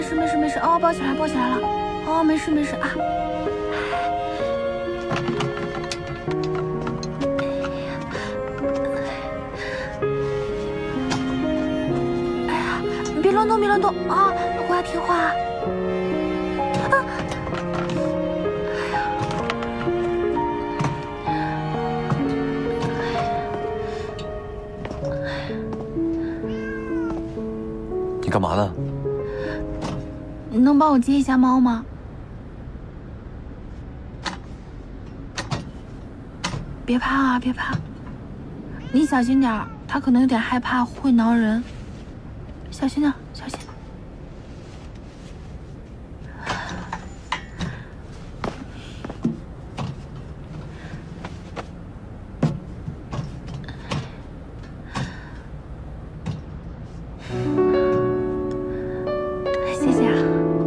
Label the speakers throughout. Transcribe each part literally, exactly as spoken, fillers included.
Speaker 1: 事没事没事，哦，抱起来抱起来了，哦，没事没事啊。哎呀，你别乱动别乱动啊，我要听话。啊！
Speaker 2: 你干嘛呢？
Speaker 1: 你能帮我接一下猫吗？别怕啊，别怕，你小心点儿，它可能有点害怕，会挠人，小心点儿，小心。谢谢啊。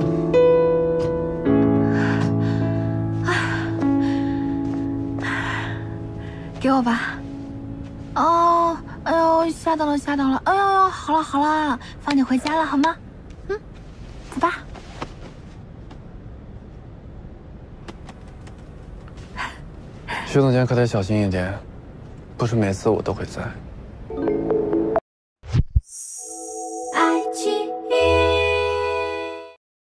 Speaker 1: 给我吧。哦，哎呦，吓到了，吓到了。哎呦呦，好了好了，放你回家了好吗？嗯，走吧。
Speaker 2: 徐总监可得小心一点，不是每次我都会在。